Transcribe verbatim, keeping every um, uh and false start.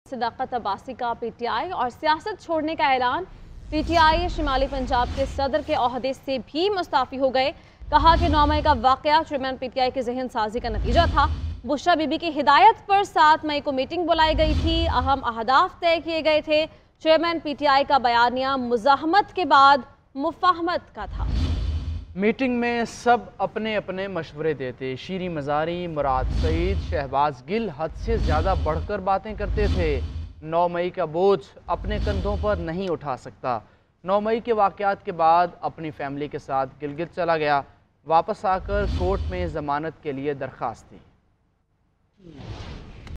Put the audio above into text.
सदाकत अब्बासी का पीटीआई और सियासत छोड़ने का ऐलान। पीटीआई शिमाली पंजाब के सदर के ओहदे से भी मुस्ताफी हो गए। कहा कि नौ मई का वाकया चेयरमैन पीटीआई की जहन साजी का नतीजा था। बुशरा बीबी की हिदायत पर सात मई को मीटिंग बुलाई गई थी। अहम अहदाफ तय किए गए थे। चेयरमैन पीटीआई का बयानिया मुज़ाहमत के बाद मुफाहमत का था। मीटिंग में सब अपने अपने मशवरे देते। शीरी मज़ारी, मुराद सईद, शहबाज गिल हद से ज़्यादा बढ़कर बातें करते थे। नौ मई का बोझ अपने कंधों पर नहीं उठा सकता। नौ मई के वाक़यात के बाद अपनी फैमिली के साथ गिलगित चला गया। वापस आकर कोर्ट में ज़मानत के लिए दरख्वास्त दी।